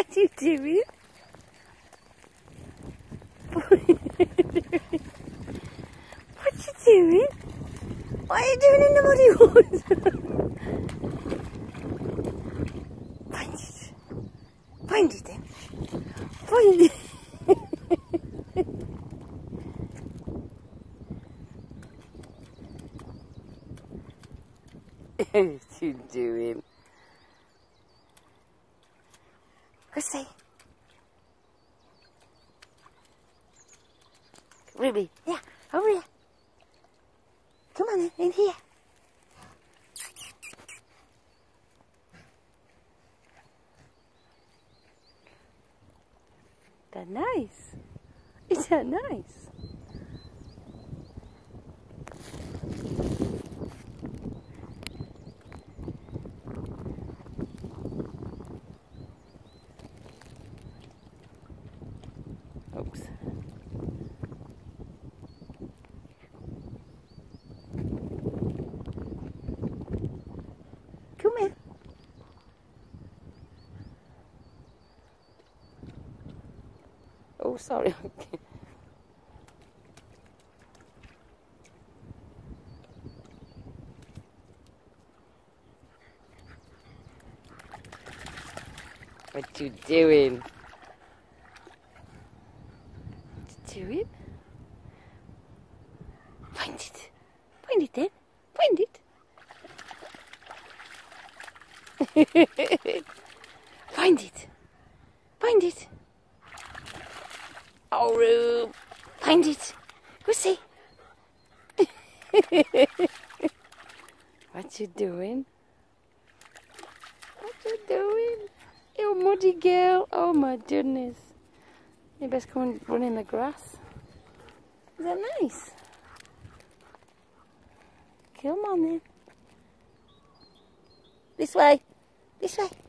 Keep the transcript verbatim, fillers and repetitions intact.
What you doing? What you doing? What are you doing in the muddy woods? Find it. Find it then. Find it. What you doing? Go say. Ruby, yeah, over here. Come on in, in here. That nice. Is that nice? Oops. Come here. Oh, sorry. What you doing? What you doing? Find it. Find it then. Find it. Find it. Find it. Oh, Rube. Find it. Go see. What you doing? What you doing? You muddy girl. Oh my goodness. You best come and run in the grass. Is that nice? Come on then. This way. This way.